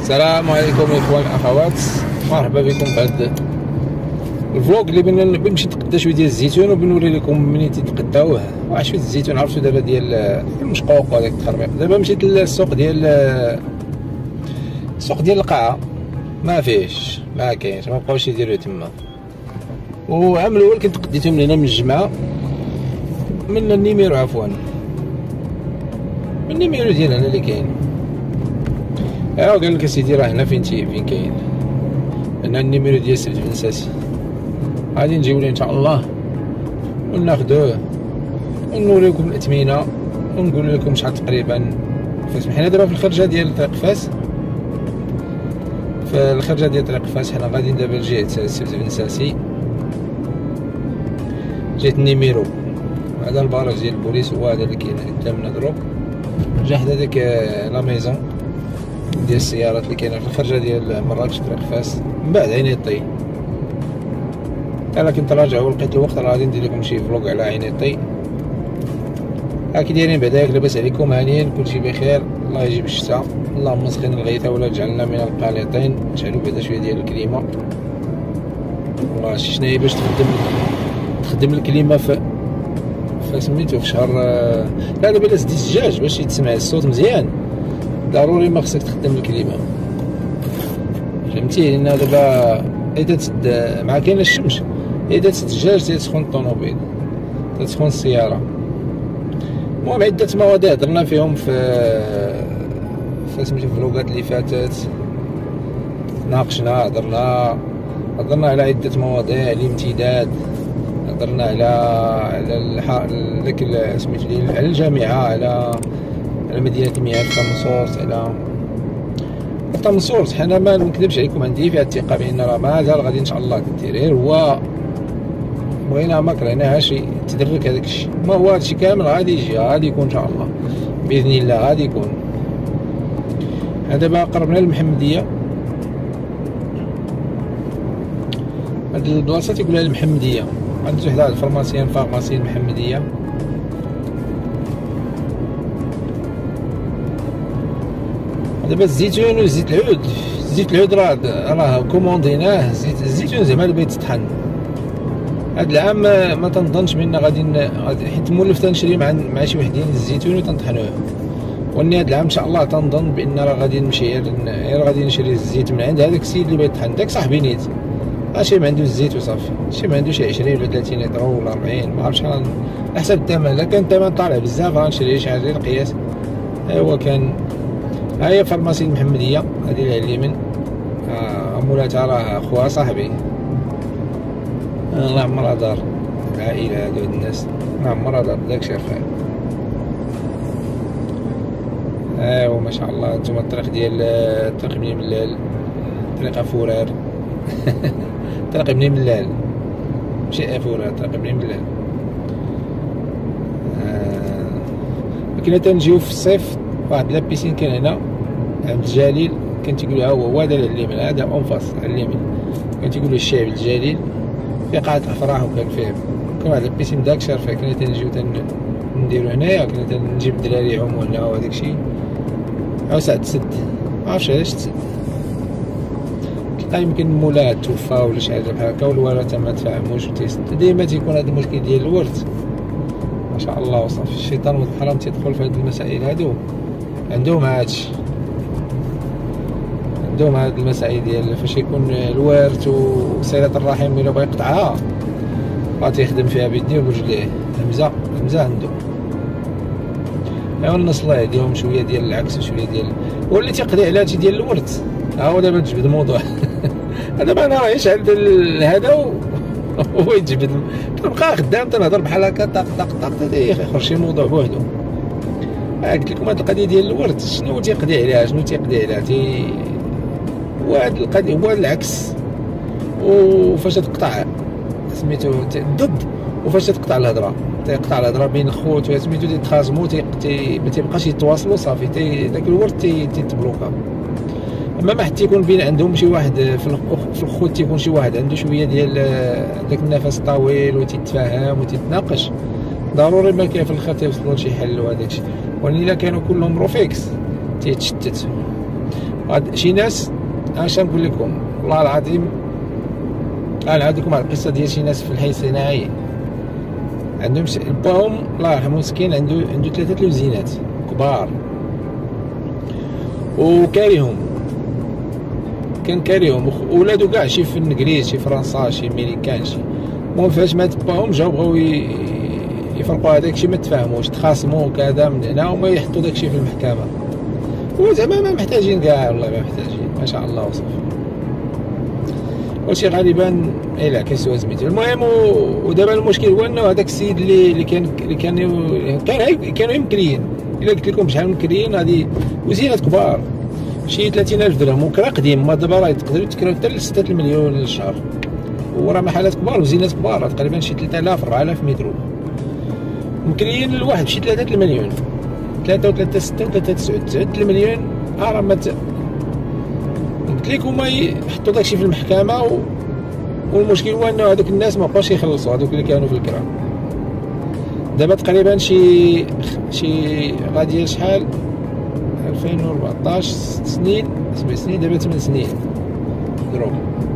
السلام عليكم اخوان الاخوات، مرحبا بكم في هذا الفلوق اللي بنمشي نتقدا شويه ديال الزيتون وبنوري لكم منين تيتقداوه. واحد شويه الزيتون عرفتو دابا ديال المشقوق وهذاك التخربيق. دابا مشيت للسوق ديال القاعه، ما فيهش، ما كاينش، ما بقاوش يديروا تما. وعام الاول كنت قديتهم لهنا من الجمعه، من النيميرو عفوا، من النيميرو ديال هنا اللي كاين. قال لك اسيدي راه هنا فين كاين، هنا النيميرو ديال سيد بن ساسي. غادي نجيو ليه ان شاء الله وناخدوه ونوريكم الاثمنه ونقول لكم شحال تقريبا. حنا دابا في الخرجه ديال طريق فاس، في الخرجه ديال طريق فاس حنا غاديين دابا لجهه سيد بن ساسي، جهه النيميرو. هذا البراج ديال البوليس هو هذا اللي كاين قدامنا دروك، جا حدا ديك لا ميزون ديال السيارات اللي كاينه في الخرجه ديال مراكش طريق فاس، من بعد عينيطي. انا كنت راجع ولقيت الوقت، راه غادي ندير لكم شي فلوق على عينيطي. كي دايرين بعداك؟ لاباس عليكم؟ هانيين، كلشي بخير، الله يجيب الشتاء، اللهم اسقنا الغيث ولا تجعلنا من القانطين. نشعلوا بعدا شويه ديال الكليمه، والله شناهي باش تخدم الكليمه في سميتو في شهر. لا دابا لا سديت الدجاج باش يتسمع الصوت مزيان، ضروري ما خصك تخدم الكليمه، فهمتي؟ لان دابا اذا تسد مع كاين الشمس، اذا تسد الدجاج تسخن الطوموبيل، تسخن السياره. المهم عده مواضيع هضرنا فيهم في سميتو في الفلوقات اللي فاتت، ناقشنا، هضرنا على عده مواضيع، الامتداد، هضرنا على داك سميتو ديال على الجامعه، على مدينه المياه في طمسورس، على طمسورس. حنا ما نكذبش عليكم، عندي فيها الثقه بان راه مازال غادي ان شاء الله كدير، هو بغينا ما كرهناهاش يتدرك هذاك الشيء. ما هو هادشي كامل غادي يجي، غادي يكون ان شاء الله باذن الله، غادي يكون. دابا قربنا للمحمديه، هاد البلاصه تيقولها المحمديه، عندي وحده الفارماسيان المحمديه. دابا الزيتون وزيت العود راه كومونديناه. الزيتون زعما اللي بغيت تطحن هاد العام، ما تنظنش بان غادي حيت مولف تنشري مع شي وحدين الزيتون وتنطحنوه. واني هاد العام ان شاء الله تنظن بان راه غادي نمشي غير غادي نشري الزيت من عند هذاك السيد اللي بغيت يطحن، داك صاحبي نيت، ماشي ما عنده الزيت وصافي، شي ما عنده شي 20 ولا 30 لتر ولا 40، ما عرفتش على حسب الثمن. الا كان الثمن طالع بزاف غنشري شي حاجه القياس. ايوا كان ها هي فارماسي المحمديه، هذه اللي على اليمين. مولاتها راه خوها صاحبي، الله عمرها دار العائله هادو الناس، ما عمرها دار داكشي رفيع. ايوا ما شاء الله. نتوما الطريق ديال الطريق بني ملال، طريق افورار طريق بني ملال ماشي افورار، طريق بني ملال. كنا تنجيو في الصيف واحد لابيسين كان هنا عند الجليل، كان تيقول هو هذا على اليمين، هذا اونفاس على اليمين، كان تيقولوا الشعب الجليل في قاعة الافراح، وكان فيه واحد لابيسين داك شرفه. كنا تنجيو نديرو هنايا، كنا تنجيب الدراري يعوموا هنا وهداك الشيء. او ساعة تسد، معرفتش علاش تسد، يمكن مولاها توفى ولا شي حاجه بحال هكا، والورثه ما تفاهموش وتيسد. ديما تيكون هذا المشكل ديال الورث، ما شاء الله وصافي. الشيطان والحرام تيدخل في هاد المسائل هادو، عندهم هادشي، عندهم هاد المسائل ديال فاش يكون الوارث وصلة الرحم الا بغا يقطعها تيخدم فيها بيديه وبرجليه. همزه عنده. ايوا الناس الله يهديهم، شويه ديال العكس وشويه ديال واللي تيقضي على هادشي ديال الورث. ها هو دابا تجبد الموضوع دابا انا راه عايش عند هذا هو يتجبد، تنبقى خدام تنهضر بحال هكا طق طق طق يخرج شي موضوع بوحدو. قلت لكم هاد القضيه ديال الورث شنو تيقضي عليها، وهاد القضيه هو العكس. وفاش تقطع سميتو الضد، وفاش تقطع الهضره، تيقطع الهضره بين خوت سميتو تيتخاصموا، ما تيبقاش يتواصلوا صافي، داك الورث تيتبلوكا. اما ما حتى يكون بين عندهم شي واحد في الخوت، تيكون شي واحد عنده شويه ديال داك النفس طويل وتيتفاهم وتتناقش، ضروري ما كاين في الاخر تيوصلوا لشي حل وهداك الشيء. ولكن الا كانوا كلهم روفيكس تيتشتت شي ناس اش نقول لكم والله العظيم، انا نعاود لكم على القصه ديال شي ناس في الحي الصناعي عندهم باهم الله يرحمه مسكين عنده 3 لوزينات كبار وكاريهم، كان كاريهم ولادو كاع شي في الانجليز شي فرنسا شي ميريكان شي. المهم فاش مات باهم جاو بغاو يفرقوا هذاك الشيء، ما تفاهموش تخاصموا كذا من هنا وما يحطوا داك الشيء في المحكمه، وزعما ما محتاجين كاع والله ما محتاجين ما شاء الله وصافي. وشي غالبا لا كيسوا سميتو. المهم ودابا المشكل هو انه هذاك السيد اللي كانوا مكريين، الا قلت لكم شحال مكريين هذه وزينات كبار شي 30,000 درهم، وكرا قديم ما دابا راه تقدروا تكراو حتى ل 6 المليون للشهر، وراه محلات كبار وزينات كبار تقريبا شي 3000 4000 متر مكريين الواحد بشي 3 المليون 3 و3 6 و3 9 9 المليون. راه ما قلت لك هما يحطوا داكشي في المحكمه والمشكل هو انه هذوك الناس ما بقاوش يخلصوا، هذوك اللي كانوا في الكرا. دابا تقريبا شي غادي شحال 2014 سنين 7 سنين دابا 8 سنين دروك.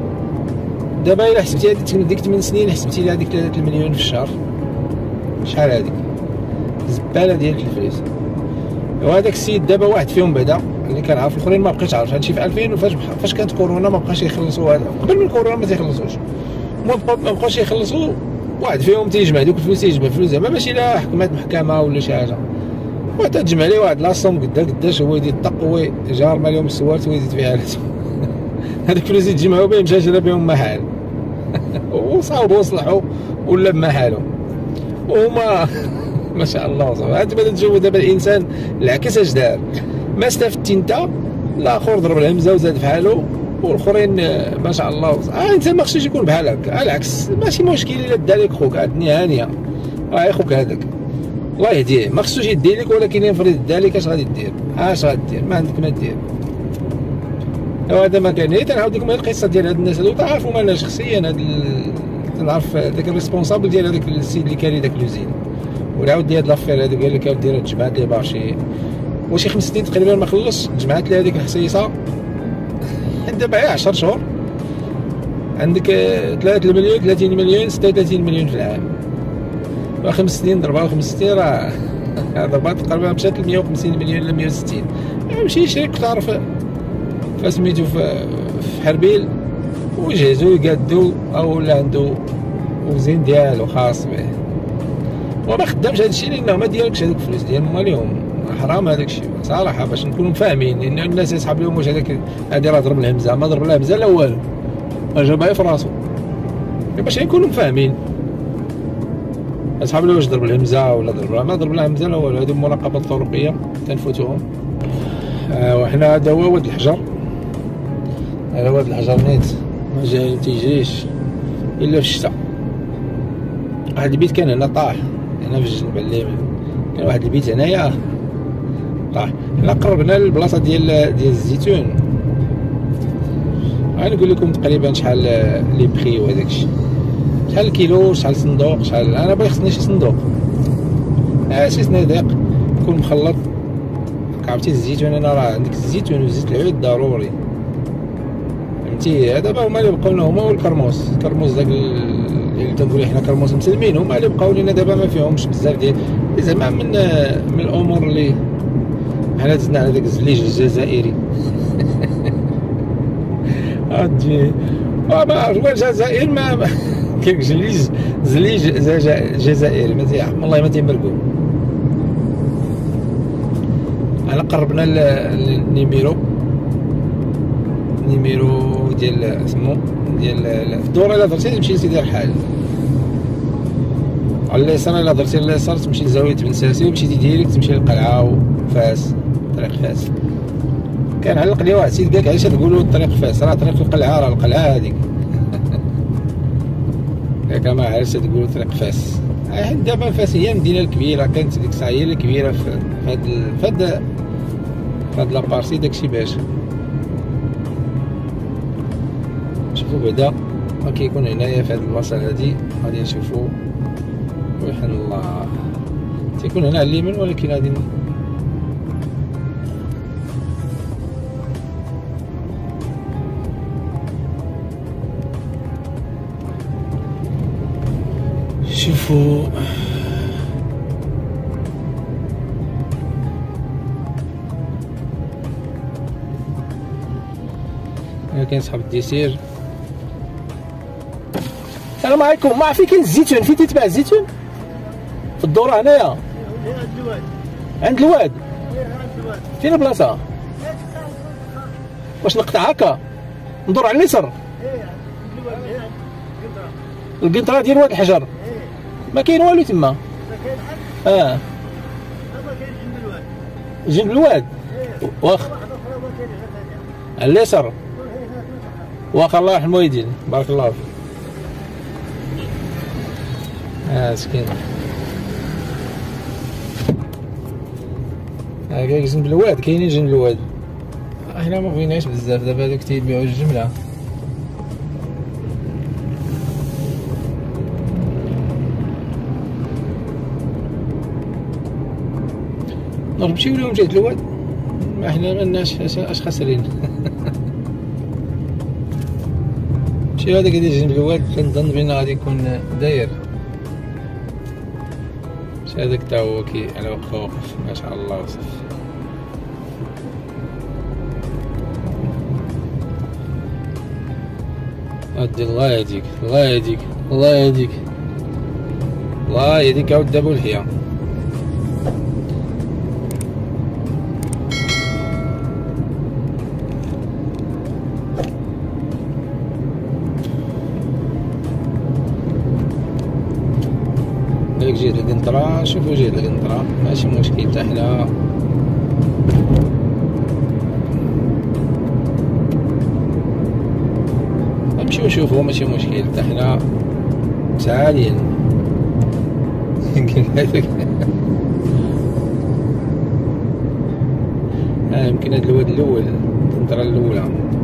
دابا الا حسبتي ديك 8 سنين حسبتي لها ديك 3 المليون في الشهر شحال هذيك زباله ديال الفلوس. وهذاك السيد دابا واحد فيهم بعدا اللي كنعرف، الاخرين ما بقيتش عارف هادشي في 2000 فاش كانت كورونا ما بقاش يخلصوا هذا، قبل من كورونا ما تيخلصوش ما بقاوش يخلصوا. واحد فيهم تيجمع دوك الفلوس تيجمع فلوس زعما ماشي لا حكمات محكمه ولا شي حاجه، وتجمع ليه واحد لاصوم قداش هو يدي الطق هو جار مالهم السوارت ويزيد فيها راسو هذيك الفلوس يتجمعوا بهم مشى شرا بهم محل وصاوبوا وصلحوا ولا بمحالهم وهما ما شاء الله صافي. انت بدات تشوفوا دابا الانسان العكس اش دار، ما استفدتي انت الاخر ضرب الهمزه وزاد في حاله والاخرين ما شاء الله. الانسان ما خصوش يكون بحال هكا، العكس ماشي مشكل الا دا لك خوك الدنيا هانيه، خوك هذاك الله يهديه ما خصوش يدي لك، ولكن ينفرض دا لك اش غادي دير ما عندك ما دير. هذا ما كان تنعاود لكم القصه ديال هاد الناس هادو تعرفوا انا شخصيا تنعرف داك الريسبونسابل ديال هذاك السيد اللي كاري داك لوزين والعاود لي هاد لافير هذا قال لك دير تجمعات لي بارشي وشي 5 سنين تقريبا ما خلصش، جمعات لي هذيك الحصيصه دابا 10 شهور عندك 3 مليون 30 مليون 36 مليون في العام، 5 سنين ضربها 5 سنين راه ضربات تقريبا مشات ل 150 مليون ل 160. مشي شريك تعرف فسميتو في حربيل وجهزو يقادو او ولا عنده وزين ديالو خاص به وما خدامش هذا الشيء لانه ما ديالكش هذوك الفلوس ديال مواليهم، حرام هذاك الشيء صراحه باش نكونوا فاهمين. لان الناس يسحب لهم واش هذاك هادي راه ضرب الهمزه ما ضرب الهمزه لا والو جابها في راسو، باش نكونوا فاهمين يسحب له واش ضرب الهمزه ولا ما ضرب الهمزه لا والو. هادو المراقبات الاوروبيه تنفوتوهم. وحنا هذا هو واد الحجر، هذا واد الحجر نيت ما تيجيش الا في الشتاء. واحد البيت كان هنا طاح هنا في الجنب اليمين، كان واحد البيت هنايا طاح. حنا قربنا للبلاصه ديال الزيتون، غنقول لكم تقريبا شحال لي بخي وهداك الشيء، شحال الكيلو شحال صندوق شحال. انا باغي خصني شي صندوق شي صناديق يكون مخلط. عرفتي الزيتون انا راه عندك الزيتون وزيت العود ضروري فهمتي. دابا هما اللي بقاو لنا هما والكرموس، الكرموس داك اللي تنقولوا حنا كرموس مسلمين هما اللي بقاو لنا دابا ما فيهمش بزاف ديال زعما من الامور اللي حنا دزنا على داك الزليج الجزائري اجي ما عرف واش الجزائر ما كاين زليج جزائري ما والله ما تيمرقوا. انا قربنا النيميرو ديال سمو ديال الدوره. الا درتي تمشي لسيدي رحال على اليسار، الا درتي اليسار تمشي لزاويه بن ساسي ومشيتي ديريكت تمشي للقلعه وفاس طريق فاس. كان علق لي واحد سيد قالك علاش تقولوا طريق فاس راه طريق القلعه، راه القلعه هذيك ياك ما علاش تقولوا طريق فاس. دابا فاس هي المدينه الكبيره، كانت ديك الساعه هي الكبيره في هاد لابارتي داكشي. باش شوفوا بعدا ما كيكون هنايا في هاد البلاصه هادي غادي نشوفوا سبحان الله تيكون هنا على اليمين، ولكن غادي نشوفو. كاين صاحب الديسير. السلام عليكم. ما فين كاين الزيتون؟ فين تيتباع الزيتون؟ في الدورة هنايا عند الواد. فين البلاصة؟ واش نقطع هكا ندور على اليسر؟ القنطرة ديال واد الحجر. ما كاين والو تما. جنب الواد. واخا على اليسر. واخا الله يرحم والدين. بارك الله فيك. مسكين. كاع جنب الواد. كاينين جنب الواد. حنا ما بغيناش بزاف دابا هادوك تيبيعو الجملة. نمشيو لهم جهة الواد. ما حنا مالناش اش خاسرين. نمشيو هذاك اللي جنب الواد كنظن بان غادي يكون داير. ماشي هذاك تا هو كي على وقف ما شاء الله وصف. ودي الله يهديك الله يهديك الله يهديك الله يهديك عاود دابا والحياة. داك جهة القنطرة. شوفو جهة القنطرة ماشي مشكل تا حنا نمشيو نشوفو ماشي مشكل تا حنا متعالين. يمكن هاد الواد الأول القنطرة الأولى.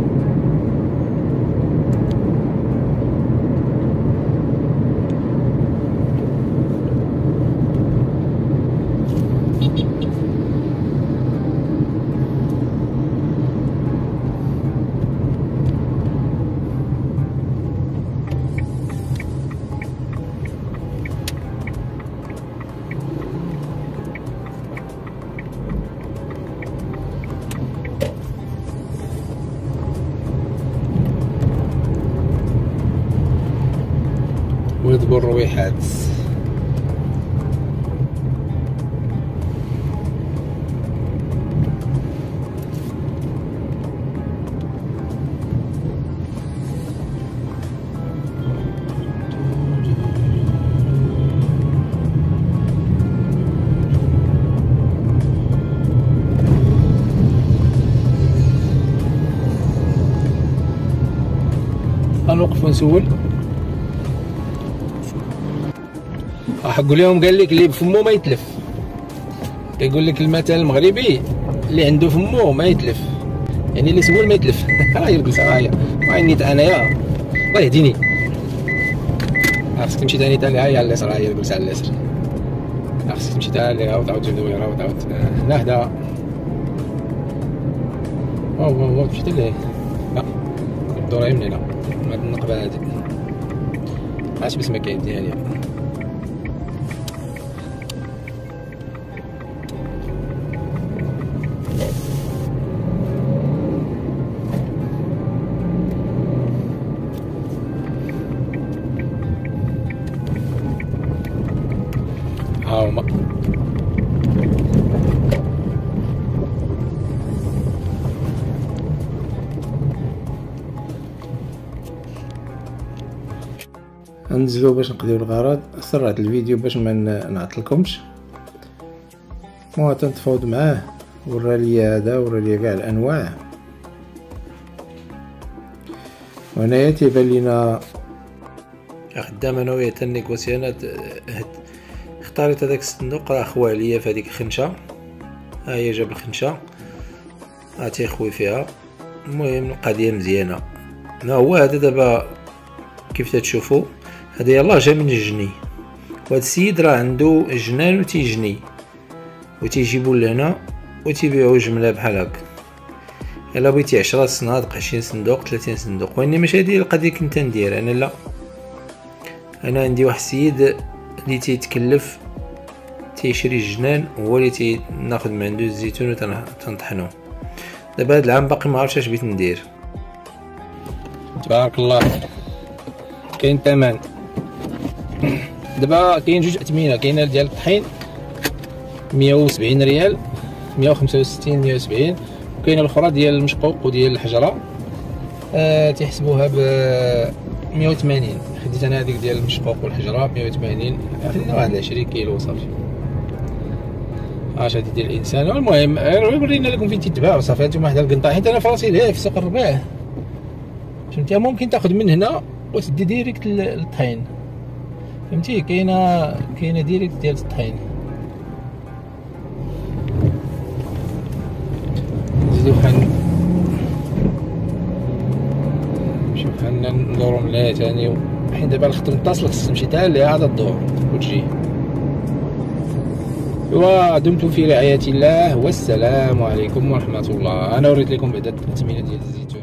ويذبوا الرويحات. غنوقف ونسول. راح نقول لهم قال لك اللي بفمو ما يتلف. كيقول لك المثل المغربي اللي عنده فمو ما يتلف، يعني اللي سول ما يتلف. راه الجلسه راهي نيت انايا الله يهديني. خاصك تمشي ثاني تالي هاي على اليسار. هاي الجلسه على اليسار. خاصك تمشي تالي تعاود تجي دويره وتعاود هنا هدا. واو تمشي تالي. لا الدوره يمني. لا هاد النقبه هادي عاش بس ما كاين ديالي. هاهما ننزلو باش نقضيو الغرض. سرعت الفيديو باش ما نعطلكمش. المهم تنتفاوض معاه ورا ليا هذا ورا ليا كاع الانواع. وهنايا تيبان لينا خدام انا وياه النيكوسيانات. اختاريت هذاك الصندوق راه خواه عليا في هذيك الخنشه. ها هي جاب الخنشه ها تيخوي فيها. المهم القضيه مزيانه. ها هو هذا دابا كيف تشوفوا هذا يلاه جا من الجني. وهذا السيد راه عنده جنان وتيجني وتيجيبوا لهنا وتيبيعوا جمله بحال هكا. الا بغيتي 10 صنادق 20 صندوق 30 صندوق. واني ماشي هذه القضيه كنت ندير انا. لا انا عندي واحد السيد اللي تيتكلف تيشري الجنان هو اللي ناخذ من عنده الزيتون وتنطحنو. دابا هاد العام باقي ما عرفتش اش بغيت ندير. تبارك الله كاين ثمن. دابا كاين جوج اثمنه، كاينه ديال الطحين 170 ريال 165 170، وكاينه الاخرى ديال المشقوق وديال الحجره تيحسبوها ب 180. خديت انا هذيك ديال المشقوق والحجره 180، خدينا واحد 20 كيلو صافي. اش هادي ديال الانسان. المهم ورينا لكم فين تيتباع صافي. هانتوما حدا القنطه، حيت انا فراسي ليه في سوق الرباع فهمتي، ممكن تاخذ من هنا وتدي ديريكت للطحين فهمتي. كاينه ديريكت ديال الطحين. نزيدو بحالنا ندورو من هنا تاني، حيت دابا الخط متصل خص تمشي حتى لهذا الدور وتجي. ودمتم في رعاية الله، والسلام عليكم ورحمة الله. أنا وريت لكم بعدا الثمنة ديال الزيتون.